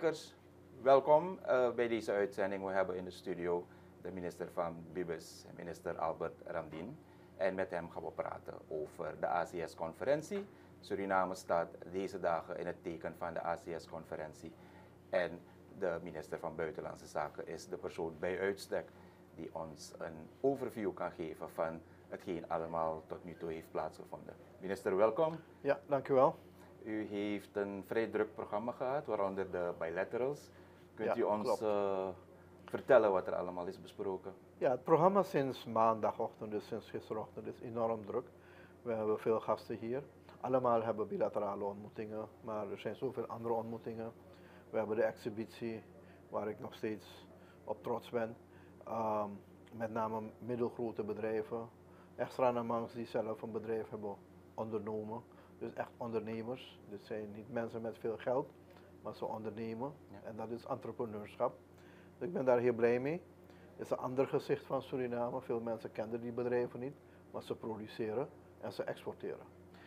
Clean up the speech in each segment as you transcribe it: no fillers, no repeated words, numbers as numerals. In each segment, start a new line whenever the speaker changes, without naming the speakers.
kijkers, welkom bij deze uitzending. We hebben in de studio de minister van Bibes, minister Albert Ramdien. En met hem gaan we praten over de ACS-conferentie. Suriname staat deze dagen in het teken van de ACS-conferentie. En de minister van Buitenlandse Zaken is de persoon bij uitstek die ons een overview kan geven van hetgeen allemaal tot nu toe heeft plaatsgevonden. Minister, welkom.
Ja, dank u wel.
U heeft een vrij druk programma gehad, waaronder de bilaterals. Kunt u ons vertellen wat er allemaal is besproken?
Ja, het programma sinds maandagochtend, dus sinds gisterochtend, is enorm druk. We hebben veel gasten hier. Allemaal hebben bilaterale ontmoetingen, maar er zijn zoveel andere ontmoetingen. We hebben de exhibitie, waar ik nog steeds op trots ben. Met name middelgrote bedrijven, extra-namens die zelf een bedrijf hebben ondernomen. Dus echt ondernemers. Dit zijn niet mensen met veel geld, maar ze ondernemen. Ja. En dat is entrepreneurschap. Dus ik ben daar heel blij mee. Het is een ander gezicht van Suriname. Veel mensen kennen die bedrijven niet, maar ze produceren en ze exporteren.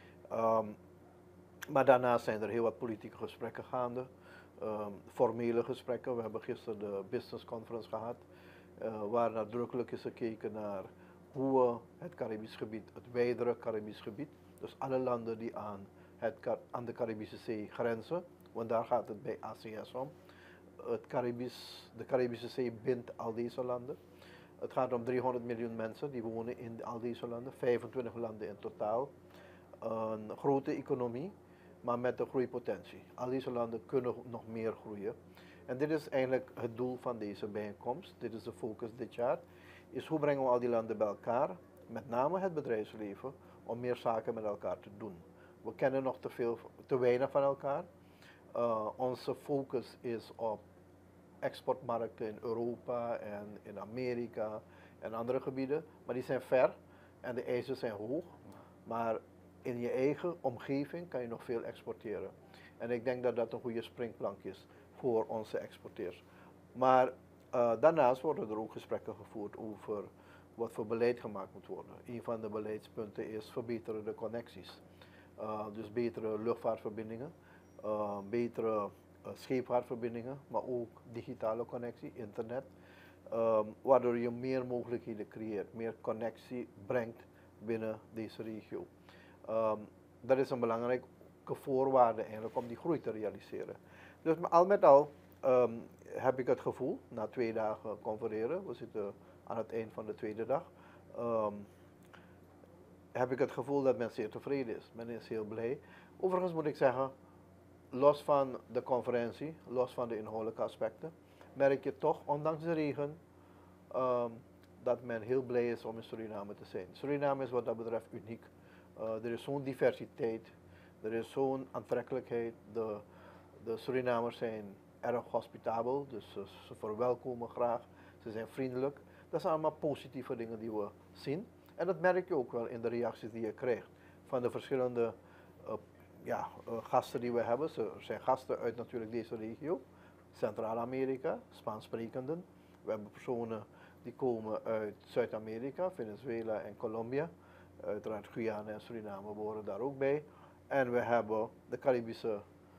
Maar daarnaast zijn er heel wat politieke gesprekken gaande. Formele gesprekken. We hebben gisteren de business conference gehad, waar nadrukkelijk is gekeken naar hoe we het Caribisch gebied, het wijdere Caribisch gebied, dus alle landen die aan de Caribische Zee grenzen, want daar gaat het bij ACS om. De Caribische Zee bindt al deze landen. Het gaat om 300 miljoen mensen die wonen in al deze landen, 25 landen in totaal. Een grote economie, maar met een groeipotentie. Al deze landen kunnen nog meer groeien. En dit is eigenlijk het doel van deze bijeenkomst. Dit is de focus dit jaar. Is hoe brengen we al die landen bij elkaar, met name het bedrijfsleven, om meer zaken met elkaar te doen. We kennen nog te weinig van elkaar. Onze focus is op exportmarkten in Europa en in Amerika en andere gebieden, maar die zijn ver en de eisen zijn hoog. Maar in je eigen omgeving kan je nog veel exporteren. En ik denk dat dat een goede springplank is voor onze exporteurs. Maar daarnaast worden er ook gesprekken gevoerd over wat voor beleid gemaakt moet worden. Een van de beleidspunten is verbeteren de connecties. Dus betere luchtvaartverbindingen, betere scheepvaartverbindingen, maar ook digitale connectie, internet. Waardoor je meer mogelijkheden creëert, meer connectie brengt binnen deze regio. Dat is een belangrijke voorwaarde eigenlijk om die groei te realiseren. Dus al met al heb ik het gevoel, na 2 dagen confereren, we zitten aan het eind van de 2e dag, heb ik het gevoel dat men zeer tevreden is. Men is heel blij. Overigens moet ik zeggen, los van de conferentie, los van de inhoudelijke aspecten, merk je toch, ondanks de regen, dat men heel blij is om in Suriname te zijn. Suriname is wat dat betreft uniek. Er is zo'n diversiteit, er is zo'n aantrekkelijkheid. De Surinamers zijn erg hospitabel, dus ze verwelkomen graag, ze zijn vriendelijk. Dat zijn allemaal positieve dingen die we zien. En dat merk je ook wel in de reacties die je krijgt van de verschillende gasten die we hebben. Er zijn gasten uit natuurlijk deze regio, Centraal-Amerika, Spaans-sprekenden. We hebben personen die komen uit Zuid-Amerika, Venezuela en Colombia. Uiteraard Guyana en Suriname behoren daar ook bij. En we hebben de Caribische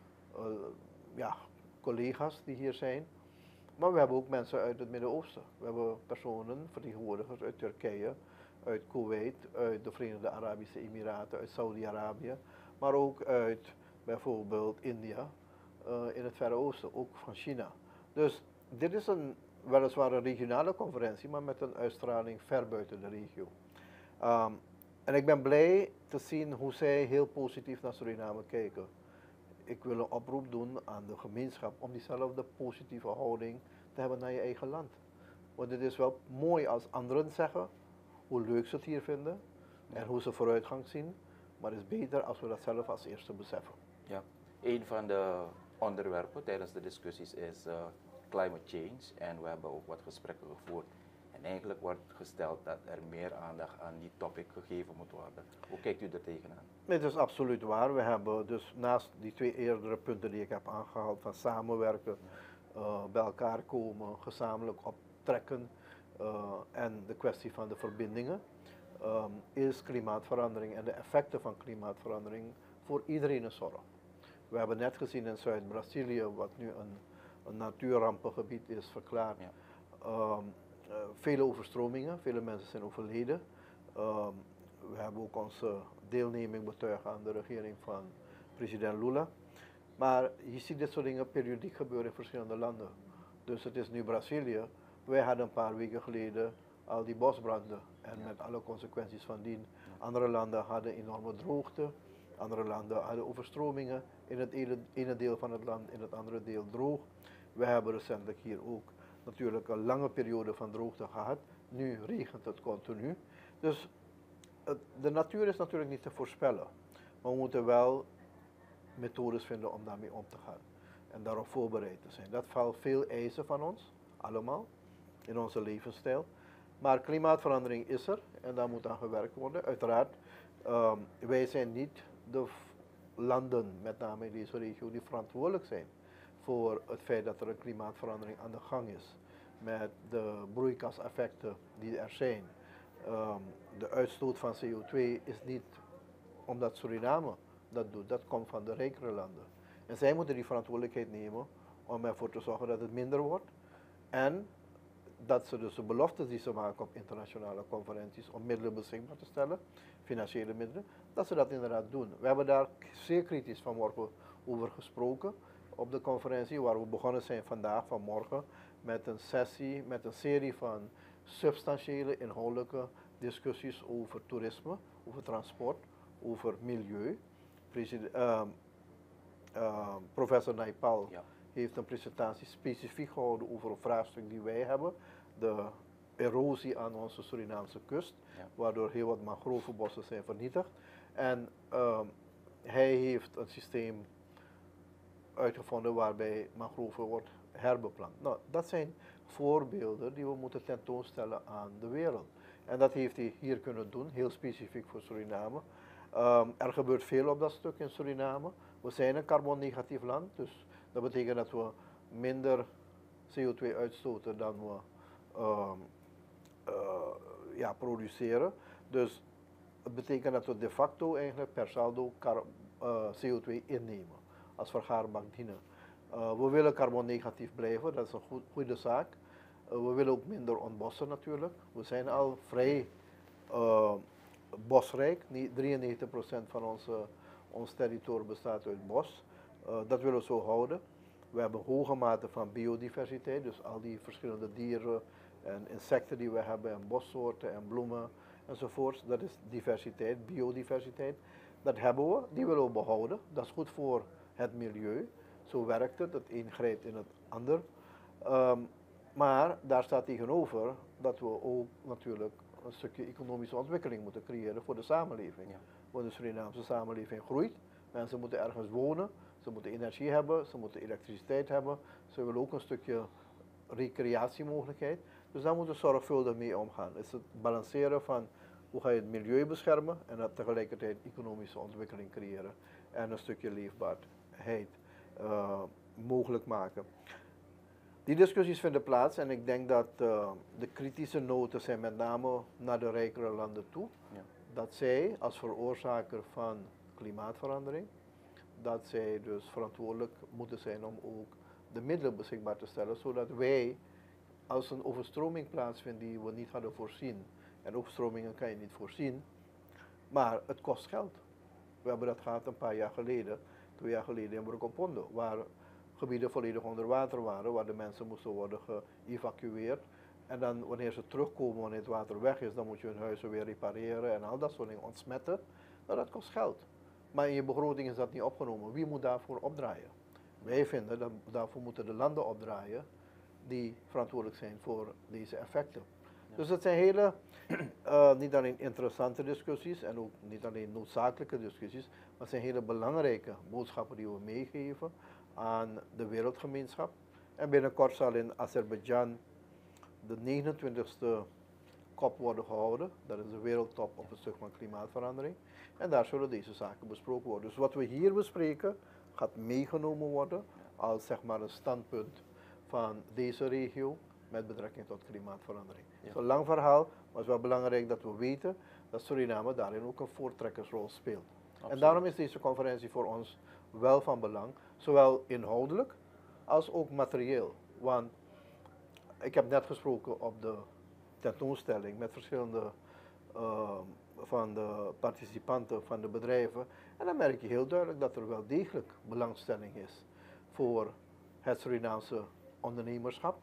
collega's die hier zijn. Maar we hebben ook mensen uit het Midden-Oosten. We hebben personen, vertegenwoordigers uit Turkije, uit Kuwait, uit de Verenigde Arabische Emiraten, uit Saudi-Arabië. Maar ook uit bijvoorbeeld India, in het Verre Oosten, ook van China. Dus dit is weliswaar een regionale conferentie, maar met een uitstraling ver buiten de regio. En ik ben blij te zien hoe zij heel positief naar Suriname kijken. Ik wil een oproep doen aan de gemeenschap om diezelfde positieve houding te hebben naar je eigen land. Want het is wel mooi als anderen zeggen hoe leuk ze het hier vinden en hoe ze vooruitgang zien. Maar het is beter als we dat zelf als eerste beseffen.
Ja, een van de onderwerpen tijdens de discussies is climate change. En we hebben ook wat gesprekken gevoerd. En eigenlijk wordt gesteld dat er meer aandacht aan die topic gegeven moet worden. Hoe kijkt u er tegenaan?
Het is absoluut waar. We hebben dus naast die 2 eerdere punten die ik heb aangehaald van samenwerken, bij elkaar komen, gezamenlijk optrekken en de kwestie van de verbindingen, is klimaatverandering en de effecten van klimaatverandering voor iedereen een zorg. We hebben net gezien in Zuid-Brazilië, wat nu een natuurrampengebied is verklaard.
Ja.
Vele overstromingen, vele mensen zijn overleden. We hebben ook onze deelneming betuigd aan de regering van president Lula. Maar je ziet dit soort dingen periodiek gebeuren in verschillende landen. Dus het is nu Brazilië. Wij hadden een paar weken geleden al die bosbranden en met alle consequenties van dien. Andere landen hadden enorme droogte. Andere landen hadden overstromingen in het ene deel van het land, in het andere deel droog. We hebben recentelijk hier ook natuurlijk een lange periode van droogte gehad. Nu regent het continu. Dus de natuur is natuurlijk niet te voorspellen. Maar we moeten wel methodes vinden om daarmee om te gaan. En daarop voorbereid te zijn. Dat valt veel eisen van ons, allemaal, in onze levensstijl. Maar klimaatverandering is er en daar moet aan gewerkt worden. Uiteraard, wij zijn niet de landen, met name in deze regio, die verantwoordelijk zijn voor het feit dat er een klimaatverandering aan de gang is. Met de broeikaseffecten die er zijn. De uitstoot van CO2 is niet omdat Suriname dat doet, dat komt van de rijkere landen. En zij moeten die verantwoordelijkheid nemen om ervoor te zorgen dat het minder wordt. En dat ze dus de beloftes die ze maken op internationale conferenties om middelen beschikbaar te stellen, financiële middelen, dat ze dat inderdaad doen. We hebben daar zeer kritisch vanmorgen over gesproken op de conferentie waar we begonnen zijn vanmorgen, met een sessie, met een serie van substantiële, inhoudelijke discussies over toerisme, over transport, over milieu. Professor Naipal heeft een presentatie specifiek gehouden over een vraagstuk die wij hebben, de erosie aan onze Surinaamse kust, waardoor heel wat mangrovenbossen zijn vernietigd. En hij heeft een systeem uitgevonden waarbij mangroven wordt herbeplant. Nou, dat zijn voorbeelden die we moeten tentoonstellen aan de wereld. En dat heeft hij hier kunnen doen, heel specifiek voor Suriname. Er gebeurt veel op dat stuk in Suriname. We zijn een carbonnegatief land, dus dat betekent dat we minder CO2 uitstoten dan we produceren. Dus het betekent dat we de facto eigenlijk per saldo CO2 innemen als vergaarbak dienen. We willen carbonnegatief blijven, dat is een goede zaak. We willen ook minder ontbossen natuurlijk. We zijn al vrij bosrijk. 93% van ons territorium bestaat uit bos. Dat willen we zo houden. We hebben hoge mate van biodiversiteit, dus al die verschillende dieren en insecten die we hebben, en bossoorten en bloemen enzovoort. Dat is diversiteit, biodiversiteit. Dat hebben we, die willen we behouden. Dat is goed voor het milieu. Zo werkt het, het een grijpt in het ander. Maar daar staat tegenover dat we ook natuurlijk een stukje economische ontwikkeling moeten creëren voor de samenleving. Ja. Want de Surinaamse samenleving groeit, mensen moeten ergens wonen, ze moeten energie hebben, ze moeten elektriciteit hebben, ze willen ook een stukje recreatiemogelijkheid. Dus daar moeten we zorgvuldig mee omgaan. Het is het balanceren van hoe ga je het milieu beschermen en dat tegelijkertijd economische ontwikkeling creëren en een stukje leefbaarheid mogelijk maken. Die discussies vinden plaats en ik denk dat de kritische noten zijn met name naar de rijkere landen toe. Ja. Dat zij als veroorzaker van klimaatverandering, dat zij dus verantwoordelijk moeten zijn om ook de middelen beschikbaar te stellen, zodat wij, als een overstroming plaatsvindt die we niet hadden voorzien, en overstromingen kan je niet voorzien, maar het kost geld. We hebben dat gehad een paar jaar geleden, 2 jaar geleden in Brokopondo, waar gebieden volledig onder water waren, waar de mensen moesten worden geëvacueerd. En dan wanneer ze terugkomen, wanneer het water weg is, dan moet je hun huizen weer repareren en al dat soort dingen ontsmetten. Nou, dat kost geld. Maar in je begroting is dat niet opgenomen. Wie moet daarvoor opdraaien? Wij vinden dat daarvoor moeten de landen opdraaien die verantwoordelijk zijn voor deze effecten. Ja. Dus het zijn hele, niet alleen interessante discussies en ook niet alleen noodzakelijke discussies, maar het zijn hele belangrijke boodschappen die we meegeven aan de wereldgemeenschap. En binnenkort zal in Azerbeidzjan de 29e COP worden gehouden. Dat is de wereldtop op het stuk van klimaatverandering. En daar zullen deze zaken besproken worden. Dus wat we hier bespreken gaat meegenomen worden als zeg maar een standpunt van deze regio met betrekking tot klimaatverandering. Het is een lang verhaal, maar het is wel belangrijk dat we weten dat Suriname daarin ook een voortrekkersrol speelt. Absoluut. En daarom is deze conferentie voor ons wel van belang, zowel inhoudelijk als ook materieel. Want ik heb net gesproken op de tentoonstelling met verschillende van de participanten van de bedrijven. En dan merk je heel duidelijk dat er wel degelijk belangstelling is voor het Surinaamse ondernemerschap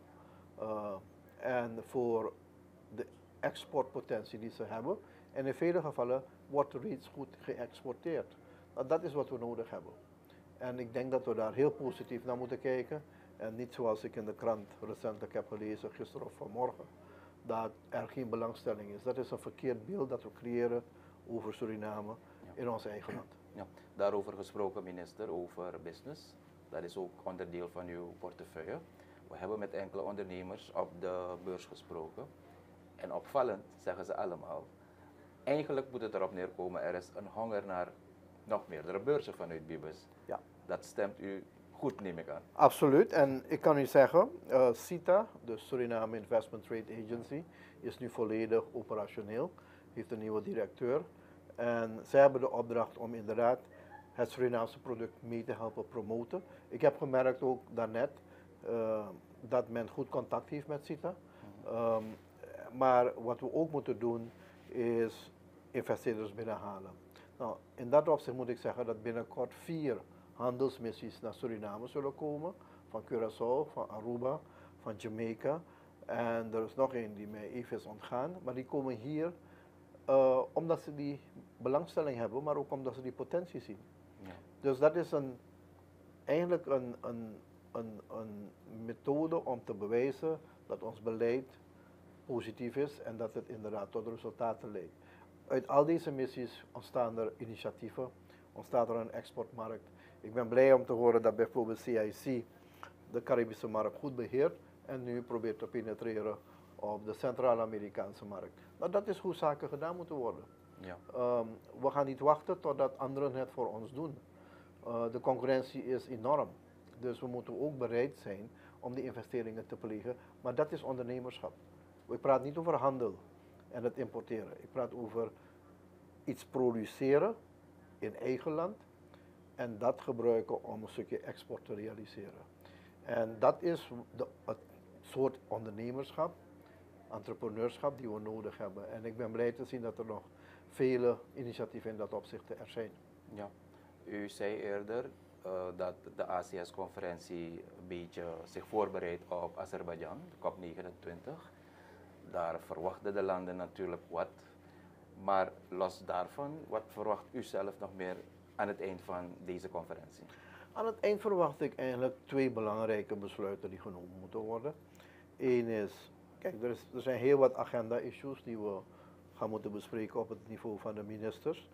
en voor de exportpotentie die ze hebben. En in vele gevallen wordt er reeds goed geëxporteerd. Nou, dat is wat we nodig hebben. En ik denk dat we daar heel positief naar moeten kijken. En niet zoals ik in de krant recentelijk heb gelezen, gisteren of vanmorgen, dat er geen belangstelling is. Dat is een verkeerd beeld dat we creëren over Suriname in ons eigen land.
Ja, daarover gesproken, minister, over business. Dat is ook onderdeel van uw portefeuille. We hebben met enkele ondernemers op de beurs gesproken. En opvallend zeggen ze allemaal, eigenlijk moet het erop neerkomen, er is een honger naar nog meerdere beurzen vanuit Bibes.
Ja.
Dat stemt u goed, neem ik aan.
Absoluut. En ik kan u zeggen, SITA, de Suriname Investment Trade Agency, is nu volledig operationeel. Heeft een nieuwe directeur. En zij hebben de opdracht om inderdaad het Surinaamse product mee te helpen promoten. Ik heb gemerkt ook daarnet dat men goed contact heeft met SITA. Maar wat we ook moeten doen is investeerders binnenhalen. Nou, in dat opzicht moet ik zeggen dat binnenkort 4 handelsmissies naar Suriname zullen komen. Van Curaçao, van Aruba, van Jamaica. En er is nog één die mij even is ontgaan. Maar die komen hier omdat ze die belangstelling hebben, maar ook omdat ze die potentie zien. Ja. Dus dat is eigenlijk een methode om te bewijzen dat ons beleid positief is en dat het inderdaad tot resultaten leidt. Uit al deze missies ontstaan er initiatieven, ontstaat er een exportmarkt. Ik ben blij om te horen dat bijvoorbeeld CIC de Caribische markt goed beheert en nu probeert te penetreren op de Centraal-Amerikaanse markt. Nou, dat is hoe zaken gedaan moeten worden. Ja. We gaan niet wachten totdat anderen het voor ons doen. De concurrentie is enorm. Dus we moeten ook bereid zijn om die investeringen te plegen. Maar dat is ondernemerschap. Ik praat niet over handel en het importeren. Ik praat over iets produceren in eigen land en dat gebruiken om een stukje export te realiseren. En dat is het soort ondernemerschap, entrepreneurschap die we nodig hebben. En ik ben blij te zien dat er nog vele initiatieven in dat opzicht er zijn.
Ja, u zei eerder dat de ACS-conferentie een beetje zich voorbereidt op Azerbeidzjan, de COP29. Daar verwachten de landen natuurlijk wat. Maar los daarvan, wat verwacht u zelf nog meer aan het eind van deze conferentie?
Aan het eind verwacht ik eigenlijk 2 belangrijke besluiten die genomen moeten worden. Eén is, kijk, er zijn heel wat agenda-issues die we gaan moeten bespreken op het niveau van de ministers.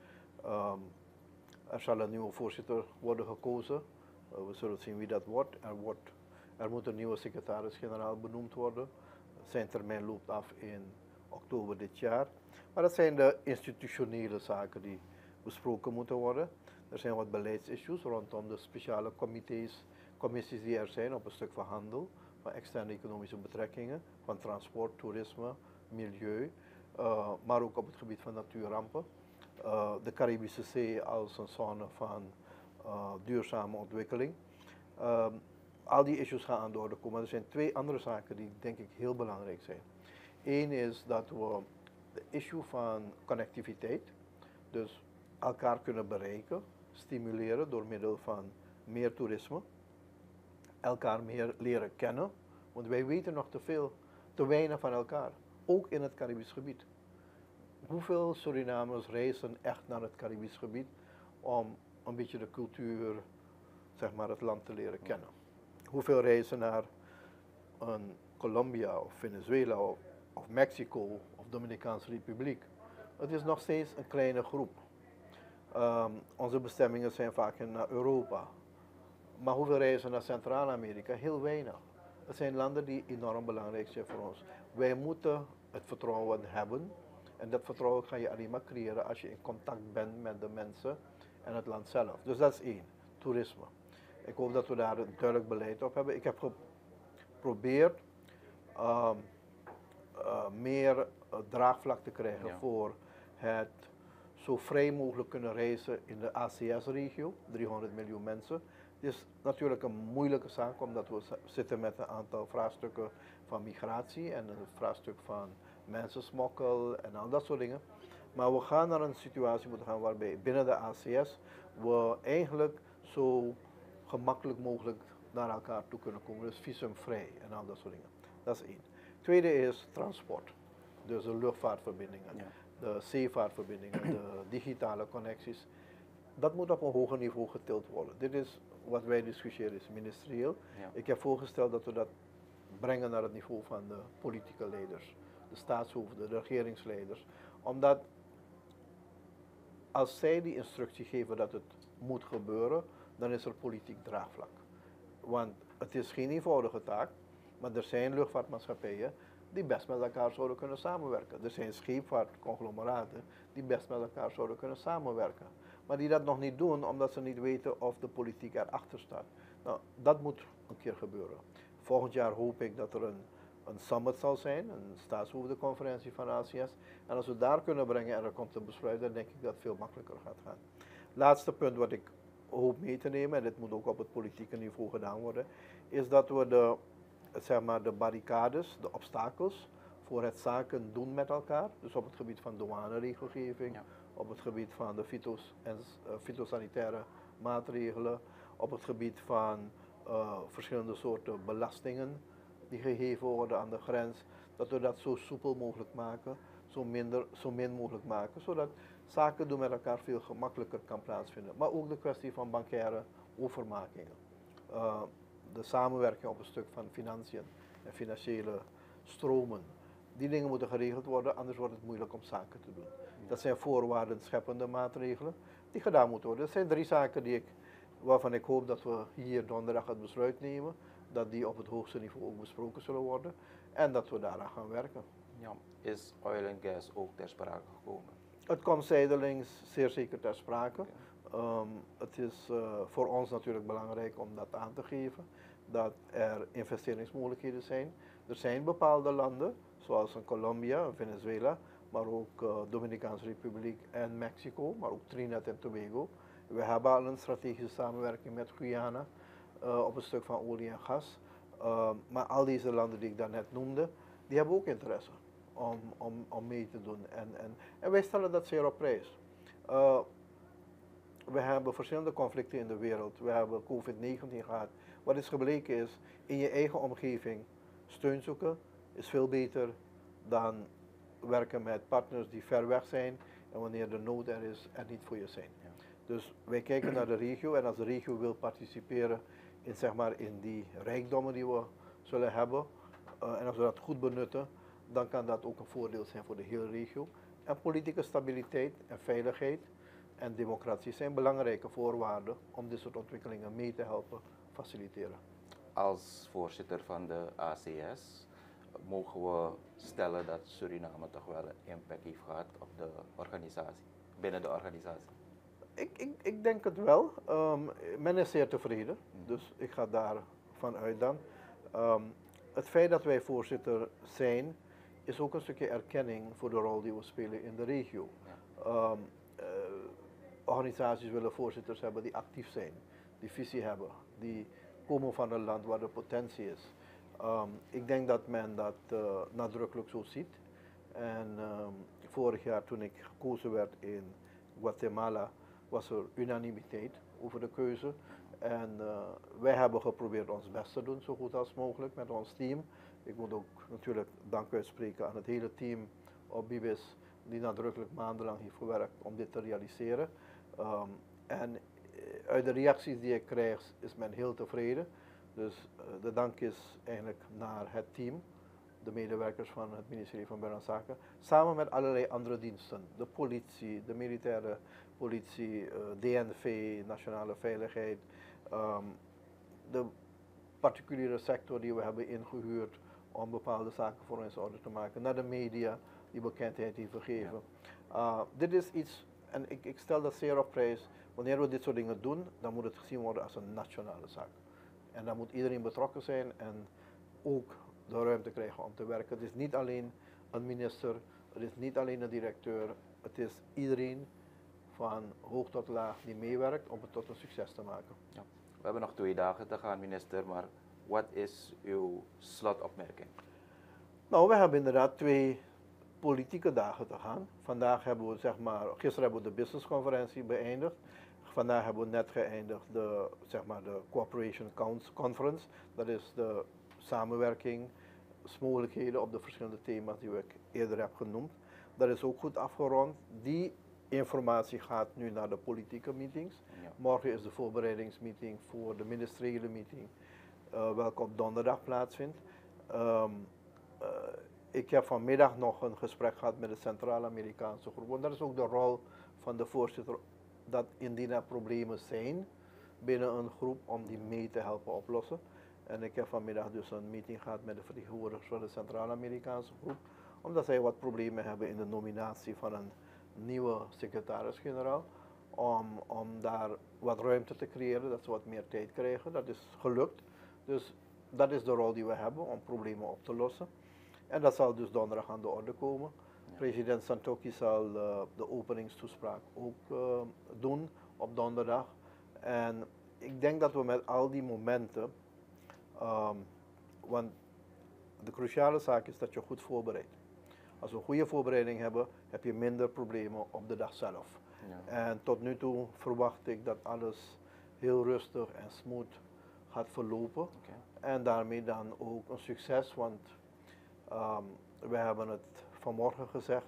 Er zal een nieuwe voorzitter worden gekozen. We zullen zien wie dat wordt. Er moet een nieuwe secretaris-generaal benoemd worden. Zijn termijn loopt af in oktober dit jaar. Maar dat zijn de institutionele zaken die besproken moeten worden. Er zijn wat beleidsissues rondom de speciale commissies die er zijn op een stuk van handel, van externe economische betrekkingen, van transport, toerisme, milieu, maar ook op het gebied van natuurrampen. De Caribische Zee als een zone van duurzame ontwikkeling. Al die issues gaan aan de orde komen. Er zijn 2 andere zaken die denk ik heel belangrijk zijn. Eén is dat we de issue van connectiviteit, dus elkaar kunnen bereiken, stimuleren door middel van meer toerisme, elkaar meer leren kennen, want wij weten nog te weinig van elkaar, ook in het Caribisch gebied. Hoeveel Surinamers reizen echt naar het Caribisch gebied om een beetje de cultuur, zeg maar, het land te leren kennen? Hoeveel reizen naar een Colombia of Venezuela of Mexico of Dominicaanse Republiek? Het is nog steeds een kleine groep. Onze bestemmingen zijn vaak naar Europa. Maar hoeveel reizen naar Centraal-Amerika? Heel weinig. Het zijn landen die enorm belangrijk zijn voor ons. Wij moeten het vertrouwen hebben. En dat vertrouwen ga je alleen maar creëren als je in contact bent met de mensen en het land zelf. Dus dat is 1, toerisme. Ik hoop dat we daar een duidelijk beleid op hebben. Ik heb geprobeerd meer draagvlak te krijgen voor het zo vrij mogelijk kunnen reizen in de ACS-regio, 300 miljoen mensen. Het is natuurlijk een moeilijke zaak omdat we zitten met een aantal vraagstukken van migratie en een vraagstuk van mensensmokkel en al dat soort dingen. Maar we gaan naar een situatie moeten gaan waarbij binnen de ACS we eigenlijk zo gemakkelijk mogelijk naar elkaar toe kunnen komen. Dus visumvrij en al dat soort dingen. Dat is één. Tweede is transport. Dus de luchtvaartverbindingen,
Ja.
de zeevaartverbindingen, de digitale connecties. Dat moet op een hoger niveau getild worden. Dit is wat wij discussiëren, is ministerieel.
Ja.
Ik heb voorgesteld dat we dat brengen naar het niveau van de politieke leiders, de staatshoofden, de regeringsleiders. Omdat als zij die instructie geven dat het moet gebeuren, dan is er politiek draagvlak. Want het is geen eenvoudige taak, maar er zijn luchtvaartmaatschappijen die best met elkaar zouden kunnen samenwerken. Er zijn scheepvaartconglomeraten die best met elkaar zouden kunnen samenwerken. Maar die dat nog niet doen omdat ze niet weten of de politiek erachter staat. Nou, dat moet een keer gebeuren. Volgend jaar hoop ik dat er een summit zal zijn, een staatshoofdenconferentie van ACS. En als we daar kunnen brengen en er komt een besluit, dan denk ik dat het veel makkelijker gaat gaan. Laatste punt wat ik hoop mee te nemen, en dit moet ook op het politieke niveau gedaan worden, is dat we de barricades, de obstakels voor het zaken doen met elkaar, dus op het gebied van douaneregelgeving,
Ja.
op het gebied van de fytosanitaire maatregelen, op het gebied van verschillende soorten belastingen die gegeven worden aan de grens, dat we dat zo soepel mogelijk maken, zo min mogelijk maken, zodat zaken doen met elkaar veel gemakkelijker kan plaatsvinden. Maar ook de kwestie van bankaire overmakingen. De samenwerking op een stuk van financiën en financiële stromen. Die dingen moeten geregeld worden, anders wordt het moeilijk om zaken te doen. Dat zijn voorwaarden scheppende maatregelen die gedaan moeten worden. Dat zijn 3 zaken waarvan ik hoop dat we hier donderdag het besluit nemen, dat die op het hoogste niveau ook besproken zullen worden en dat we daaraan gaan werken.
Ja. Is oil en gas ook ter sprake gekomen?
Het komt zijdelings zeer zeker ter sprake. Het is voor ons natuurlijk belangrijk om dat aan te geven, dat er investeringsmogelijkheden zijn. Er zijn bepaalde landen, zoals in Colombia, Venezuela, maar ook Dominicaanse Republiek en Mexico, maar ook Trinidad en Tobago. We hebben al een strategische samenwerking met Guyana op een stuk van olie en gas. Maar al deze landen die ik daarnet noemde, die hebben ook interesse om mee te doen. En wij stellen dat zeer op prijs. We hebben verschillende conflicten in de wereld. We hebben COVID-19 gehad. Wat is gebleken is, in je eigen omgeving steun zoeken is veel beter dan werken met partners die ver weg zijn en wanneer de nood er is, er niet voor je zijn.
Ja.
Dus wij kijken naar de regio en als de regio wil participeren in, zeg maar, in die rijkdommen die we zullen hebben, en als we dat goed benutten, dan kan dat ook een voordeel zijn voor de hele regio. En politieke stabiliteit en veiligheid en democratie zijn belangrijke voorwaarden om dit soort ontwikkelingen mee te helpen faciliteren.
Als voorzitter van de ACS mogen we stellen dat Suriname toch wel een impact heeft gehad op de organisatie, binnen de organisatie?
Ik denk het wel. Men is zeer tevreden, dus ik ga daarvan uit dan. Het feit dat wij voorzitter zijn, is ook een stukje erkenning voor de rol die we spelen in de regio.
Ja.
Organisaties willen voorzitters hebben die actief zijn, die visie hebben, die komen van een land waar de potentie is. Ik denk dat men dat nadrukkelijk zo ziet. En vorig jaar toen ik gekozen werd in Guatemala was er unanimiteit over de keuze. En wij hebben geprobeerd ons best te doen, zo goed als mogelijk met ons team. Ik moet ook natuurlijk dank uitspreken aan het hele team op Bibis, die nadrukkelijk maandenlang heeft gewerkt om dit te realiseren. En uit de reacties die ik krijg is men heel tevreden. Dus de dank is eigenlijk naar het team, de medewerkers van het ministerie van Buitenlandse Zaken, samen met allerlei andere diensten. De politie, de militaire politie, DNV, Nationale Veiligheid, de particuliere sector die we hebben ingehuurd om bepaalde zaken voor ons in orde te maken, naar de media die bekendheid heeft gegeven. Dit is iets, en ik stel dat zeer op prijs, wanneer we dit soort dingen doen, dan moet het gezien worden als een nationale zaak. En dan moet iedereen betrokken zijn en ook de ruimte krijgen om te werken. Het is niet alleen een minister, het is niet alleen een directeur, het is iedereen van hoog tot laag die meewerkt om het tot een succes te maken.
Ja. We hebben nog 2 dagen te gaan, minister, maar wat is uw slotopmerking?
Nou, we hebben inderdaad 2 politieke dagen te gaan. Vandaag hebben we, gisteren hebben we de businessconferentie beëindigd. Vandaag hebben we net geëindigd de Cooperation Conference. Dat is de samenwerkingsmogelijkheden op de verschillende thema's die ik eerder heb genoemd. Dat is ook goed afgerond. Die informatie gaat nu naar de politieke meetings. Ja. Morgen is de voorbereidingsmeeting voor de ministeriële meeting, welke op donderdag plaatsvindt. Ik heb vanmiddag nog een gesprek gehad met de Centraal-Amerikaanse groep. Want dat is ook de rol van de voorzitter, dat indien er problemen zijn binnen een groep, om die mee te helpen oplossen. En ik heb vanmiddag dus een meeting gehad met de vertegenwoordigers van de Centraal-Amerikaanse groep, omdat zij wat problemen hebben in de nominatie van een nieuwe secretaris-generaal. Om daar wat ruimte te creëren, dat ze wat meer tijd krijgen. Dat is gelukt. Dus dat is de rol die we hebben om problemen op te lossen. En dat zal dus donderdag aan de orde komen. Ja. President Santokhi zal de openingstoespraak ook doen op donderdag. En ik denk dat we met al die momenten, want de cruciale zaak is dat je goed voorbereidt. Als we een goede voorbereiding hebben, heb je minder problemen op de dag zelf. Ja. En tot nu toe verwacht ik dat alles heel rustig en smooth gaat verlopen. Okay. En daarmee dan ook een succes, want we hebben het vanmorgen gezegd,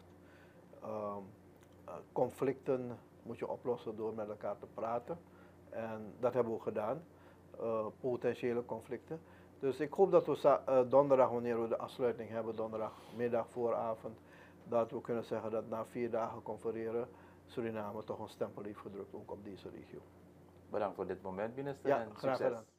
conflicten moet je oplossen door met elkaar te praten. En dat hebben we ook gedaan, potentiële conflicten. Dus ik hoop dat we donderdag, wanneer we de afsluiting hebben, donderdagmiddag, vooravond, dat we kunnen zeggen dat na 4 dagen confereren Suriname toch een stempel heeft gedrukt, ook op deze regio.
Bedankt voor dit moment, minister.
Ja,
en
graag
succes.
gedaan.